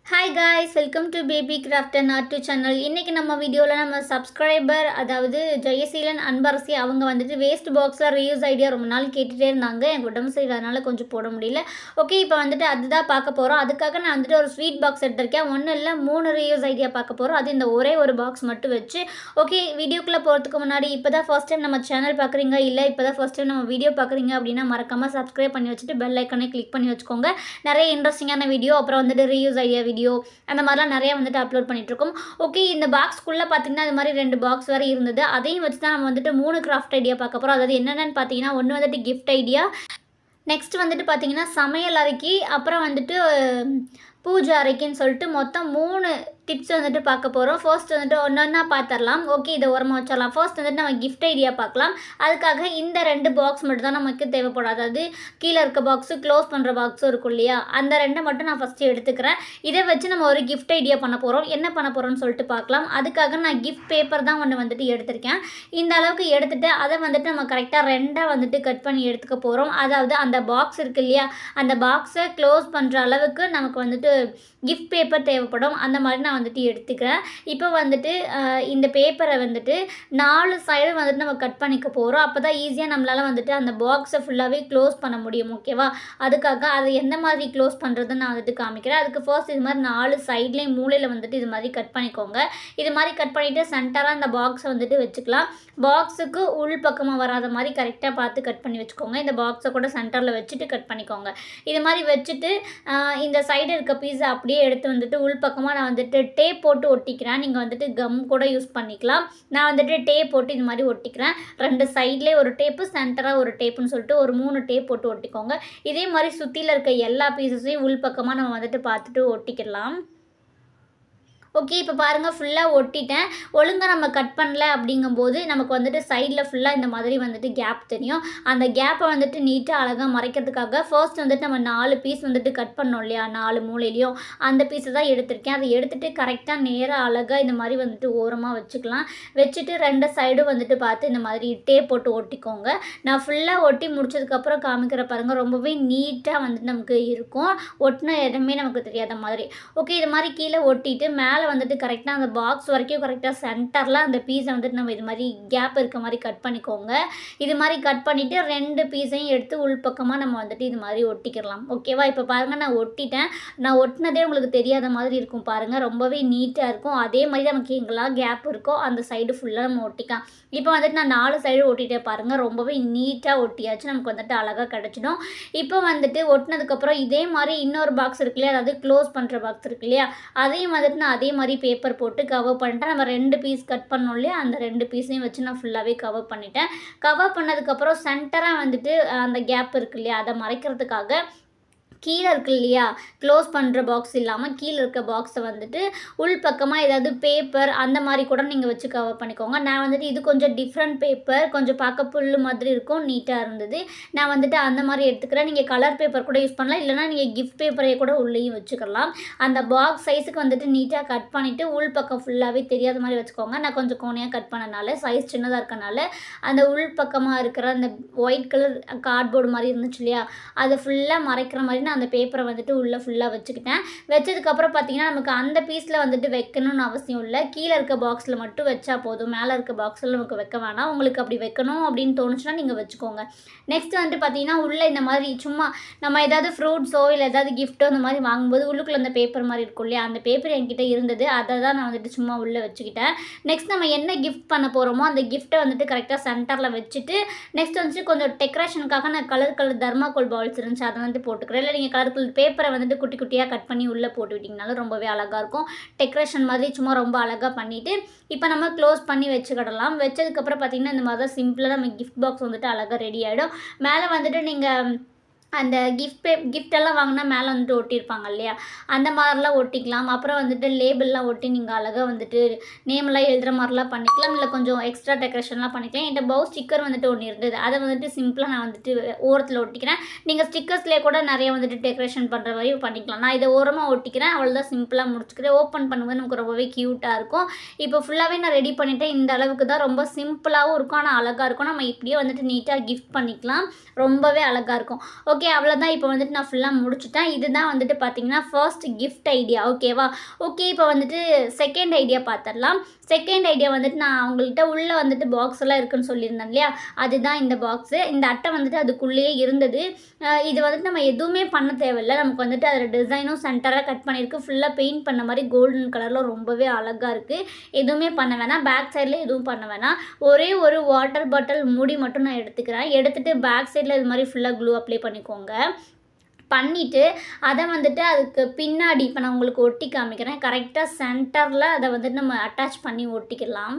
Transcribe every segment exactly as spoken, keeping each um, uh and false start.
Hi guys, welcome to BabyCraft&art channel. இன்னைக்கு நம்ம வீடியோல நம்ம சப்ஸ்கிரைபர் அதாவது ஜெயசீலன் அன்பரசி அவங்க வந்துட்டு வேஸ்ட் பாக்ஸ்ல ரீயூஸ் ஐடியா ரொம்ப நாள் கேட்டுட்டே இருந்தாங்க. எனக்கு உடம்பு சரியில்லாதனால கொஞ்சம் போட முடியல. ஓகே, இப்போ வந்துட்டு அதுதான் பார்க்க போறோம். அதுக்காக நான் வந்துட்டு ஒரு ஸ்வீட் பாக்ஸ் எடுத்திருக்கேன். ஒன்னு இல்ல மூணு ரீயூஸ் ஐடியா பார்க்க போறோம். அது இந்த ஒரே ஒரு பாக்ஸ் மட்டும் வச்சு. ஓகே, வீடியோக்குள்ள போறதுக்கு முன்னாடி இப்போதான் ஃபர்ஸ்ட் டைம் நம்ம சேனல் பார்க்குறீங்க இல்ல இப்போதான் ஃபர்ஸ்ட் டைம் நம்ம வீடியோ பார்க்குறீங்க அப்படின்னா மறக்காம சப்ஸ்கிரைப் பண்ணி வச்சுட்டு பெல் ஐகானை கிளிக் பண்ணி வச்சுக்கோங்க. நிறைய இன்ட்ரெஸ்டிங்கான வீடியோ அப்புறம் வந்துட்டு ரீயூஸ் ஐடியா வீடியோ அந்த மாதிரிலாம் நிறைய வந்துட்டு அப்லோட் பண்ணிட்டு இருக்கோம். ஓகே, இந்த பாக்ஸ்க்குள்ள பார்த்தீங்கன்னா இது மாதிரி ரெண்டு பாக்ஸ் வரை இருந்தது. அதையும் வச்சு தான் நம்ம வந்துட்டு மூணு கிராஃப்ட் ஐடியா பார்க்க போகிறோம். அதாவது என்னென்னு பார்த்தீங்கன்னா ஒன்று வந்துட்டு கிஃப்ட் ஐடியா, நெக்ஸ்ட் வந்துட்டு பார்த்தீங்கன்னா சமையல் அறைக்கு, அப்புறம் வந்துட்டு பூஜை அறைக்குன்னு சொல்லிட்டு மொத்தம் மூணு டிப்ஸ் வந்துட்டு பார்க்க போகிறோம். ஃபர்ஸ்ட் வந்துட்டு ஒன்று ஒன்றா பார்த்துடலாம். ஓகே, இதை ஓரமாக வச்சிடலாம். ஃபர்ஸ்ட் வந்துட்டு நம்ம கிஃப்ட் ஐடியா பார்க்கலாம். அதுக்காக இந்த ரெண்டு பாக்ஸ் மட்டும் தான் நமக்கு தேவைப்படும். அதாவது கீழே இருக்க பாக்ஸு க்ளோஸ் பண்ணுற பாக்ஸும் இருக்கும் இல்லையா, அந்த ரெண்டை மட்டும் நான் ஃபஸ்ட்டு எடுத்துக்கிறேன். இதை வச்சு நம்ம ஒரு கிஃப்ட் ஐடியா பண்ண போகிறோம். என்ன பண்ண போகிறோம்னு சொல்லிட்டு பார்க்கலாம். அதுக்காக நான் கிஃப்ட் பேப்பர் தான் ஒன்று வந்துட்டு எடுத்திருக்கேன். இந்த அளவுக்கு எடுத்துகிட்டு அதை வந்துட்டு நம்ம கரெக்டாக ரெண்டாக வந்துட்டு கட் பண்ணி எடுத்துக்க போகிறோம். அதாவது அந்த பாக்ஸ் இருக்குது இல்லையா, அந்த பாக்ஸை க்ளோஸ் பண்ணுற அளவுக்கு நமக்கு வந்துட்டு கிஃப்ட் பேப்பர் தேவைப்படும். அந்த மாதிரி நான் வந்துட்டு எடுத்துக்கிறேன். இப்போ வந்துட்டு இந்த பேப்பரை வந்துட்டு நாலு சைடு வந்துட்டு நம்ம கட் பண்ணிக்க போகிறோம். அப்போ தான் ஈஸியாக நம்மளால் வந்துட்டு அந்த பாக்ஸை ஃபுல்லாகவே க்ளோஸ் பண்ண முடியும். ஓகேவா, அதுக்காக அதை எந்த மாதிரி க்ளோஸ் பண்ணுறதுன்னு நான் வந்துட்டு காமிக்கிறேன். அதுக்கு ஃபர்ஸ்ட் இது மாதிரி நாலு சைட்லேயும் மூலையில் வந்துட்டு இது மாதிரி கட் பண்ணிக்கோங்க. இது மாதிரி கட் பண்ணிவிட்டு சென்டராக அந்த பாக்ஸை வந்துட்டு வச்சுக்கலாம். பாக்ஸுக்கு உள் பக்கமாக வராத மாதிரி கரெக்டாக பார்த்து கட் பண்ணி வச்சுக்கோங்க. இந்த பாக்ஸை கூட சென்டரில் வச்சுட்டு கட் பண்ணிக்கோங்க. இது மாதிரி வச்சுட்டு இந்த சைடு இருக்க பீஸை அப்படியே எடுத்து வந்துட்டு உள் பக்கமாக நான் வந்துட்டு டேப் போட்டு ஒட்டிக்கிறேன். நீங்கள் வந்துட்டு கம் கூட யூஸ் பண்ணிக்கலாம். நான் வந்துட்டு டேப் போட்டு இது மாதிரி ஒட்டிக்கிறேன். ரெண்டு சைட்லேயே ஒரு டேப்பு, சென்டராக ஒரு டேப்புன்னு சொல்லிட்டு ஒரு மூணு டேப் போட்டு ஒட்டிக்கோங்க. இதே மாதிரி சுற்றியில் இருக்க எல்லா பீஸஸையும் உள் பக்கமாக நம்ம வந்துட்டு பார்த்துட்டு ஒட்டிக்கலாம். ஓகே, இப்போ பாருங்கள் ஃபுல்லாக ஒட்டிட்டேன். ஒழுங்காக நம்ம கட் பண்ணல அப்படிங்கும்போது நமக்கு வந்துட்டு சைடில் ஃபுல்லாக இந்த மாதிரி வந்துட்டு கேப் தெரியும். அந்த கேப்பை வந்துட்டு நீட்டாக அழகாக மறைக்கிறதுக்காக ஃபர்ஸ்ட் வந்துட்டு நம்ம நாலு பீஸ் வந்துட்டு கட் பண்ணோம் இல்லையா, நாலு மூலையிலையும் அந்த பீஸை தான் எடுத்திருக்கேன். அதை எடுத்துகிட்டு கரெக்டாக நேராக அழகாக இந்த மாதிரி வந்துட்டு ஓரமாக வச்சுக்கலாம். வச்சுட்டு ரெண்டு சைடும் வந்துட்டு பார்த்து இந்த மாதிரி டேப் போட்டு ஒட்டிக்கோங்க. நான் ஃபுல்லாக ஒட்டி முடிச்சதுக்கப்புறம் காமிக்கிற பாருங்கள், ரொம்பவே நீட்டாக வந்துட்டு நமக்கு இருக்கும். ஒட்டின இடமே நமக்கு தெரியாத மாதிரி. ஓகே, இது மாதிரி கீழே ஒட்டிட்டு மேலே வந்துட்டு கரெக்டாக அந்த பாக்ஸ் வரைக்கும் கரெக்டாக சென்டரில் அந்த பீஸை வந்துட்டு நம்ம இது மாதிரி கேப் இருக்க மாதிரி கட் பண்ணிக்கோங்க. இது மாதிரி கட் பண்ணிவிட்டு ரெண்டு பீஸையும் எடுத்து உள்பக்கமாக நம்ம வந்துட்டு இது மாதிரி ஒட்டிக்கிடலாம். ஓகேவா, இப்போ பாருங்கள் நான் ஒட்டிட்டேன். நான் ஒட்டினதே உங்களுக்கு தெரியாத மாதிரி இருக்கும் பாருங்கள், ரொம்பவே நீட்டாக இருக்கும். அதே மாதிரி நமக்கு எங்கெல்லாம் கேப் இருக்கோ அந்த சைடு ஃபுல்லாக நம்ம ஒட்டிக்கலாம். இப்போ வந்துட்டு நான் நாலு சைடு ஒட்டிகிட்டே பாருங்கள், ரொம்பவே நீட்டாக ஒட்டியாச்சு. நமக்கு வந்துட்டு அழகாக கிடச்சிடும். இப்போ வந்துட்டு ஒட்டினதுக்கப்புறம் இதே மாதிரி இன்னொரு பாக்ஸ் இருக்கு இல்லையா, அதாவது க்ளோஸ் பண்ணுற பாக்ஸ் இருக்கு இல்லையா, அதையும் வந்துட்டு நான் அதே மாதிரி பேப்பர் போட்டு கவர் பண்ணிட்டேன். நம்ம ரெண்டு பீஸ் கட் பண்ணோம் இல்லையா, அந்த ரெண்டு பீஸையும் வச்சு நான் ஃபுல்லாகவே கவர் பண்ணிட்டேன். கவர் பண்ணதுக்கப்புறம் சென்டராக வந்துட்டு அந்த கேப் இருக்கு இல்லையா, அதை மறைக்கிறதுக்காக கீழே இருக்கு இல்லையா, க்ளோஸ் பண்ணுற பாக்ஸ் இல்லாமல் கீழே இருக்க பாக்ஸை வந்துட்டு உள் பக்கமாக ஏதாவது பேப்பர் அந்த மாதிரி கூட நீங்கள் வச்சு கவர் பண்ணிக்கோங்க. நான் வந்துட்டு இது கொஞ்சம் டிஃப்ரெண்ட் பேப்பர், கொஞ்சம் பார்க்க புல்லு மாதிரி இருக்கும், நீட்டாக இருந்தது. நான் வந்துட்டு அந்த மாதிரி எடுத்துக்கிறேன். நீங்கள் கலர் பேப்பர் கூட யூஸ் பண்ணலாம், இல்லைனா நீங்கள் கிஃப்ட் பேப்பரை கூட உள்ளேயும் வச்சுக்கலாம். அந்த பாக்ஸ் சைஸுக்கு வந்துட்டு நீட்டாக கட் பண்ணிவிட்டு உள் பக்கம் ஃபுல்லாகவே தெரியாத மாதிரி வச்சுக்கோங்க. நான் கொஞ்சம் கோணையாக கட் பண்ணனால சைஸ் சின்னதாக இருக்கனால அந்த உள் பக்கமாக இருக்கிற அந்த ஒயிட் கலர் கார்ட்போர்டு மாதிரி இருந்துச்சு இல்லையா, அதை ஃபுல்லாக மறைக்கிற மாதிரி அந்த பேப்பரை வந்துட்டு உள்ளே ஃபுல்லாக வச்சுக்கிட்டேன். வச்சதுக்கப்புறம் பார்த்தீங்கன்னா நமக்கு அந்த பீஸில் வந்துட்டு வைக்கணும்னு அவசியம் இல்லை. கீழே இருக்க பாக்ஸில் மட்டும் வச்சா போதும். மேலே இருக்க பாக்ஸில் நமக்கு வைக்க வேணாம். உங்களுக்கு அப்படி வைக்கணும் அப்படின்னு தோணுச்சுன்னா நீங்கள் வச்சுக்கோங்க. நெக்ஸ்ட் வந்துட்டு பார்த்தீங்கன்னா உள்ளே இந்த மாதிரி சும்மா நம்ம ஏதாவது ஃப்ரூட்ஸோ இல்லை ஏதாவது கிஃப்ட்டோ இந்த மாதிரி வாங்கும்போது உள்ளுக்குள்ளே அந்த பேப்பர் மாதிரி இருக்கும் இல்லையா, அந்த பேப்பர் என்கிட்ட இருந்தது. அதை தான் நான் வந்துட்டு சும்மா உள்ளே வச்சுக்கிட்டேன். நெக்ஸ்ட் நம்ம என்ன கிஃப்ட் பண்ண போகிறோமோ அந்த கிஃப்ட்டை வந்துட்டு கரெக்டாக சென்டரில் வச்சுட்டு நெக்ஸ்ட் வந்துட்டு கொஞ்சம் டெக்கரேஷனுக்காக நான் கலர் கலர் தர்மாக்கோல் பால்ஸ் இருந்துச்சு, அதை வந்து போட்டுக்கிறேன். இல்லை நீங்கள் கலர் கலர் பேப்பரை வந்துட்டு குட்டி குட்டியாக கட் பண்ணி உள்ளே போட்டு விட்டிங்கனாலும் ரொம்பவே அழகாக இருக்கும். டெக்கரேஷன் மாதிரி சும்மா ரொம்ப அழகாக பண்ணிவிட்டு இப்போ நம்ம க்ளோஸ் பண்ணி வச்சுக்கிடலாம். வச்சதுக்கப்புறம் பார்த்திங்கன்னா இந்த மாதிரி தான் சிம்பிளாக நம்ம கிஃப்ட் பாக்ஸ் வந்துட்டு அழகாக ரெடி ஆகிடும். மேலே வந்துட்டு நீங்கள் அந்த கிஃப்ட் பே கிஃப்டெல்லாம் வாங்கினா மேலே வந்துட்டு ஒட்டியிருப்பாங்க இல்லையா, அந்த மாதிரிலாம் ஒட்டிக்கலாம். அப்புறம் வந்துட்டு லேபிள்லாம் ஒட்டி நீங்கள் அழகாக வந்துட்டு நேம்லாம் எழுதுகிற மாதிரிலாம் பண்ணிக்கலாம். இல்லை கொஞ்சம் எக்ஸ்ட்ரா டெக்கரேஷன்லாம் பண்ணிக்கலாம். என்கிட்ட பவு ஸ்டிக்கர் வந்துட்டு ஒன்று இருந்தது, அதை வந்துட்டு சிம்பிளாக நான் வந்துட்டு ஓரத்தில் ஒட்டிக்கிறேன். நீங்கள் ஸ்டிக்கர்ஸ்லேயே கூட நிறைய வந்துட்டு டெக்கரேஷன் பண்ணுற மாதிரி பண்ணிக்கலாம். நான் இதை ஓரமாக ஒட்டிக்கிறேன். அவ்வளோதான், சிம்பிளாக முடிச்சுக்கிறேன். ஓப்பன் பண்ணும்போது நமக்கு ரொம்பவே க்யூட்டாக இருக்கும். இப்போ ஃபுல்லாகவே நான் ரெடி பண்ணிவிட்டேன். இந்த அளவுக்கு தான், ரொம்ப சிம்பிளாகவும் இருக்கும், ஆனால் அழகாக இருக்கும். நம்ம இப்படியே வந்துட்டு நீட்டாக கிஃப்ட் பண்ணிக்கலாம், ரொம்பவே அழகாக இருக்கும். ஓகே, ஓகே, அவ்வளோதான். இப்போ வந்துட்டு நான் ஃபுல்லாக முடிச்சுட்டேன். இதுதான் வந்துட்டு பார்த்தீங்கன்னா ஃபர்ஸ்ட் கிஃப்ட் ஐடியா. ஓகேவா? ஓகே, இப்போ வந்துட்டு செகண்ட் ஐடியா பார்த்துடலாம். செகண்ட் ஐடியா வந்துட்டு நான் அவங்கள்ட்ட உள்ளே வந்துட்டு பாக்ஸ் எல்லாம் இருக்குன்னு சொல்லியிருந்தேன் இல்லையா, அதுதான் இந்த பாக்ஸு. இந்த அட்டை வந்துட்டு அதுக்குள்ளேயே இருந்தது. இது வந்துட்டு நம்ம எதுவுமே பண்ண தேவையில்லை. நமக்கு வந்துட்டு அதில் டிசைனும் சென்டராக கட் பண்ணியிருக்கு. ஃபுல்லாக பெயிண்ட் பண்ண மாதிரி கோல்டன் கலரில் ரொம்பவே அழகாக இருக்குது. எதுவுமே பண்ண வேணாம், பேக் சைடில் எதுவும் பண்ண வேணாம். ஒரே ஒரு வாட்டர் பாட்டில் மூடி மட்டும் நான் எடுத்துக்கிறேன். எடுத்துகிட்டு பேக் சைடில் இது மாதிரி ஃபுல்லாக க்ளூ அப்ளை பண்ணிக்கோங்க. பண்ணிவிட்டு அதை வந்துட்டு அதுக்கு பின்னாடி இப்போ நான் உங்களுக்கு ஒட்டி காமிக்கிறேன். கரெக்டாக சென்டரில் அதை வந்துட்டு நம்ம அட்டாச் பண்ணி ஒட்டிக்கலாம்.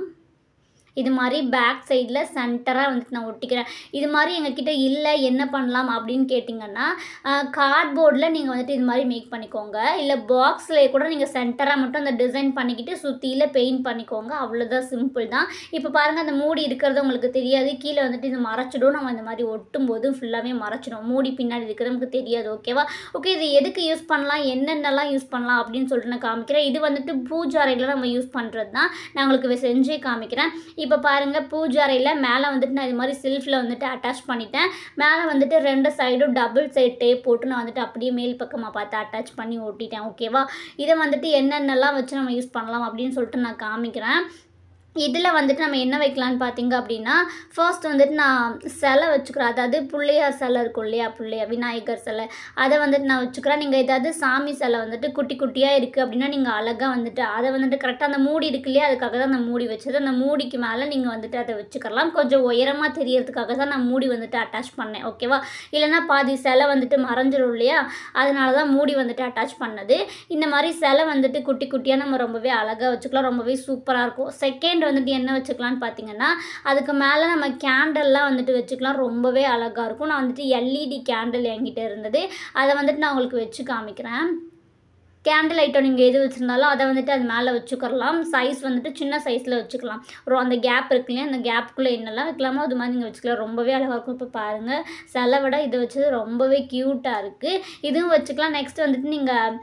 இது மாதிரி பேக் சைடில் சென்டராக வந்துட்டு நான் ஒட்டிக்கிறேன். இது மாதிரி எங்ககிட்ட இல்லை, என்ன பண்ணலாம் அப்படின்னு கேட்டிங்கன்னா, கார்ட்போர்டில் நீங்கள் வந்துட்டு இது மாதிரி மேக் பண்ணிக்கோங்க. இல்லை பாக்ஸில் கூட நீங்கள் சென்டராக மட்டும் அந்த டிசைன் பண்ணிக்கிட்டு சுற்றியில் பெயிண்ட் பண்ணிக்கோங்க. அவ்வளோதான், சிம்பிள் தான். இப்போ பாருங்கள், அந்த மூடி இருக்கிறது உங்களுக்கு தெரியாது. கீழே வந்துட்டு இது மறைச்சிடும். நம்ம இந்த மாதிரி ஒட்டும் போது ஃபுல்லாகவே மறைச்சிடும். மூடி பின்னாடி இருக்கிறது நமக்கு தெரியாது. ஓகேவா? ஓகே, இது எதுக்கு யூஸ் பண்ணலாம், என்னென்னலாம் யூஸ் பண்ணலாம் அப்படின்னு சொல்லிட்டு நான் காமிக்கிறேன். இது வந்துட்டு பூஜை அறையில் நம்ம யூஸ் பண்ணுறது தான். நான் உங்களுக்கு செஞ்சே காமிக்கிறேன். இப்போ பாருங்கள், பூஜை அறையில் மேலே வந்துட்டு நான் இது மாதிரி செல்ஃபில் வந்துட்டு அட்டாச் பண்ணிட்டேன். மேலே வந்துட்டு ரெண்டு சைடும் டபுள் சைட் டேப் போட்டு நான் வந்துட்டு அப்படியே மேல் பக்கமாக பார்த்து அட்டாச் பண்ணி ஒட்டிட்டேன். ஓகேவா? இதை வந்துட்டு என்னென்னலாம் வச்சு நம்ம யூஸ் பண்ணலாம் அப்படின்னு சொல்லிட்டு நான் காமிக்கிறேன். இதில் வந்துட்டு நம்ம என்ன வைக்கலான்னு பார்த்தீங்க அப்படின்னா, ஃபர்ஸ்ட் வந்துட்டு நான் சிலை வச்சுக்கிறேன். அதாவது பிள்ளையார் சிலை இருக்கும் இல்லையா, பிள்ளையார் விநாயகர் சிலை, அதை வந்துட்டு நான் வச்சுக்கிறேன். நீங்கள் ஏதாவது சாமி சிலை வந்துட்டு குட்டி குட்டியாக இருக்குது அப்படின்னா நீங்கள் அழகாக வந்துட்டு அதை வந்துட்டு கரெக்டாக அந்த மூடி இருக்கு இல்லையா, அதுக்காக தான் அந்த மூடி வச்சது. அந்த மூடிக்கு மேலே நீங்கள் வந்துட்டு அதை வச்சுக்கலாம். கொஞ்சம் உயரமாக தெரியறதுக்காக தான் நான் மூடி வந்துட்டு அட்டாச் பண்ணேன். ஓகேவா? இல்லைனா பாதி சிலை வந்துட்டு மறைஞ்சிரும் இல்லையா, அதனால தான் மூடி வந்துட்டு அட்டாச் பண்ணது. இந்த மாதிரி சிலை வந்துட்டு குட்டி குட்டியாக நம்ம ரொம்பவே அழகாக வச்சுக்கலாம். ரொம்பவே சூப்பராக இருக்கும். செகண்ட் வந்துட்டு என்ன வச்சுக்கலான்னு பார்த்தீங்கன்னா, அதுக்கு மேலே நம்ம கேண்டல்லாம் வந்துட்டு வச்சுக்கலாம். ரொம்பவே அழகாக இருக்கும். நான் வந்துட்டு எல்இடி கேண்டில் என்கிட்ட இருந்தது. அதை வந்துட்டு நான் உங்களுக்கு வச்சு காமிக்கிறேன். கேண்டில் ஐட்டம் நீங்கள் எது வச்சுருந்தாலும் அதை வந்துட்டு அது மேலே வச்சுக்கலாம். சைஸ் வந்துட்டு சின்ன சைஸில் வச்சுக்கலாம். ஒரு அந்த கேப் இருக்கு இல்லையா, அந்த கேப்புக்குள்ளே என்னெல்லாம் வைக்கலாமோ அது மாதிரி நீங்கள் வச்சுக்கலாம். ரொம்பவே அழகாக இருக்கும். இப்போ பாருங்கள், சிலை விட இதை வச்சது ரொம்பவே க்யூட்டாக இருக்குது. இதுவும் வச்சுக்கலாம். நெக்ஸ்ட் வந்துட்டு நீங்கள்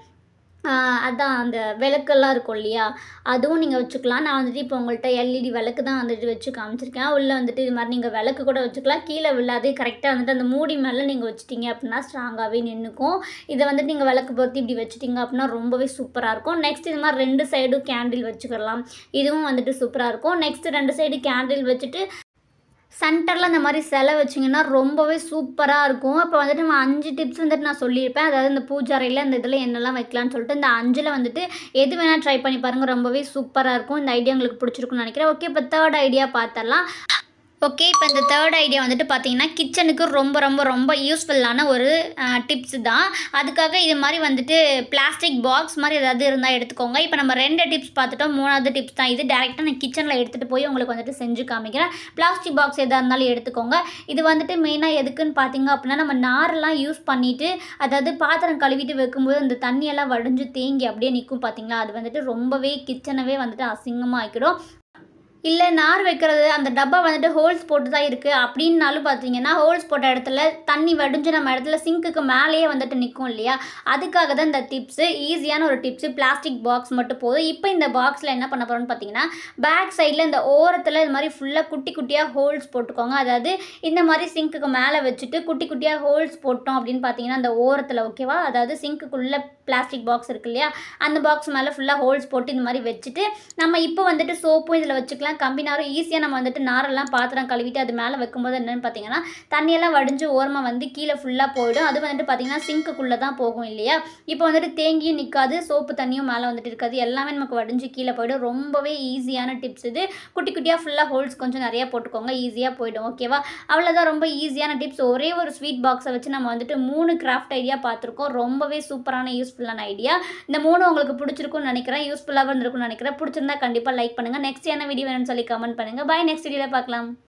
அதான் அந்த விளக்கெல்லாம் இருக்கும் இல்லையா, அதுவும் நீங்கள் வச்சுக்கலாம். நான் வந்துட்டு இப்போ உங்கள்கிட்ட எல்இடி விளக்கு தான் வந்துட்டு வச்சு காமிச்சிருக்கேன். உள்ளே வந்துட்டு இது மாதிரி நீங்கள் விளக்கு கூட வச்சுக்கலாம். கீழே விழாது. கரெக்டாக வந்துட்டு அந்த மூடி மேலே நீங்கள் வச்சுட்டிங்க அப்படின்னா ஸ்ட்ராங்காகவே நின்றுக்கும். இதை வந்துட்டு நீங்கள் விளக்கு பொறுத்து இப்படி வச்சுட்டிங்க அப்படின்னா ரொம்பவே சூப்பராக இருக்கும். நெக்ஸ்ட் இது மாதிரி ரெண்டு சைடும் கேண்டில் வச்சுக்கலாம். இதுவும் வந்துட்டு சூப்பராக இருக்கும். நெக்ஸ்ட் ரெண்டு சைடு கேண்டில் வச்சுட்டு சென்டரில் இந்த மாதிரி சிலை வச்சிங்கன்னா ரொம்பவே சூப்பராக இருக்கும். இப்போ வந்துட்டு நம்ம அஞ்சு டிப்ஸ் வந்துட்டு நான் சொல்லியிருப்பேன். அதாவது இந்த பூஜை அறையில் இந்த இதில் என்னெல்லாம் வைக்கலான்னு சொல்லிட்டு இந்த அஞ்சில் வந்துட்டு எது வேணால் ட்ரை பண்ணி பாருங்கள். ரொம்பவே சூப்பராக இருக்கும். இந்த ஐடியா உங்களுக்கு பிடிச்சிருக்குன்னு நினைக்கிறேன். ஓகே, இப்போ தேர்ட் ஐடியா பார்த்துடலாம். ஓகே, இப்போ இந்த தேர்ட் ஐடியா வந்துட்டு பார்த்தீங்கன்னா கிச்சனுக்கு ரொம்ப ரொம்ப ரொம்ப யூஸ்ஃபுல்லான ஒரு டிப்ஸ் தான். அதுக்காக இது மாதிரி வந்துட்டு பிளாஸ்டிக் பாக்ஸ் மாதிரி ஏதாவது இருந்தால் எடுத்துக்கோங்க. இப்போ நம்ம ரெண்டு டிப்ஸ் பார்த்துட்டோம். மூணாவது டிப்ஸ் தான் இது. டேரெக்டாக நான் கிச்சனில் எடுத்துகிட்டு போய் உங்களுக்கு வந்துட்டு செஞ்சு காமிக்கிறேன். பிளாஸ்டிக் பாக்ஸ் எதாக இருந்தாலும் எடுத்துக்கோங்க. இது வந்துட்டு மெயினாக எதுக்குன்னு பார்த்தீங்க அப்படின்னா, நம்ம நாரெல்லாம் யூஸ் பண்ணிவிட்டு அதாவது பாத்திரம் கழுவிட்டு வைக்கும்போது அந்த தண்ணியெல்லாம் வடிஞ்சு தேங்கி அப்படியே நிற்கும் பார்த்தீங்களா, அது வந்துட்டு ரொம்பவே கிச்சனவே வந்துட்டு அசிங்கமாக ஆக்கிடும். இல்லை நார் வைக்கிறது அந்த டப்பா வந்துட்டு ஹோல்ஸ் போட்டு தான் இருக்குது அப்படின்னாலும் பார்த்தீங்கன்னா, ஹோல்ஸ் போட்ட இடத்துல தண்ணி வடிஞ்சு நம்ம இடத்துல சிங்க்குக்கு மேலேயே வந்துட்டு நிற்கும் இல்லையா, அதுக்காக தான் இந்த டிப்ஸு. ஈஸியான ஒரு டிப்ஸு. பிளாஸ்டிக் பாக்ஸ் மட்டும் போதும். இப்போ இந்த பாக்ஸில் என்ன பண்ண போகிறோன்னு பார்த்தீங்கன்னா, பேக் சைடில் இந்த ஓரத்தில் இது மாதிரி ஃபுல்லாக குட்டி குட்டியாக ஹோல்ஸ் போட்டுக்கோங்க. அதாவது இந்த மாதிரி சிங்க்குக்கு மேலே வச்சுட்டு குட்டி குட்டியாக ஹோல்ஸ் போட்டோம் அப்படின்னு பார்த்தீங்கன்னா அந்த ஓரத்தில், ஓகேவா, அதாவது சிங்க்குக்குள்ளே பிளாஸ்டிக் பாக்ஸ் இருக்கு இல்லையா, அந்த பாக்ஸ் மேலே ஃபுல்லாக ஹோல்ஸ் போட்டு இந்த மாதிரி வச்சுட்டு நம்ம இப்போ வந்துட்டு சோப்பும் இதில் வச்சுக்கலாம். கம்பி நாரும் ஈஸியாக நம்ம வந்துட்டு நாரெல்லாம் பாத்திரம் கழுவிட்டு அது மேலே வைக்கும்போது என்னென்னு பார்த்தீங்கன்னா தண்ணியெல்லாம் வடிஞ்சு ஓரமாக வந்து கீழே ஃபுல்லாக போயிடும். அது வந்துட்டு பார்த்தீங்கன்னா சிங்க்குள்ளே தான் போகும் இல்லையா. இப்போ வந்துட்டு தேங்கியும் நிற்காது, சோப்பு தண்ணியும் மேலே வந்துட்டு இருக்காது, எல்லாமே நமக்கு வடிஞ்சு கீழே போயிடும். ரொம்பவே ஈஸியான டிப்ஸ் இது. குட்டி குட்டியாக ஃபுல்லாக ஹோல்ஸ் கொஞ்சம் நிறையா போட்டுக்கோங்க, ஈஸியாக போயிடும். ஓகேவா? அவ்வளோதான், ரொம்ப ஈஸியான டிப்ஸ். ஒரே ஒரு ஸ்வீட் பாக்ஸை வச்சு நம்ம வந்துட்டு மூணு கிராஃப்ட் ஐடியா பார்த்துருக்கோம். ரொம்பவே சூப்பரான யூஸ்ஃபுல்லான ஐடியா. இந்த மூணு உங்களுக்கு பிடிச்சிருக்கும்னு நினைக்கிறேன். யூஸ்ஃபுல்லாக இருந்திருக்கும்னு நினைக்கிறேன். பிடிச்சிருந்தா கண்டிப்பாக லைக் பண்ணுங்கள். நெக்ஸ்ட் என்ன வீடியோ வேணும்னு சொல்லி கமெண்ட் பண்ணுங்கள். பாய், நெக்ஸ்ட் வீடியோவில் பார்க்கலாம்.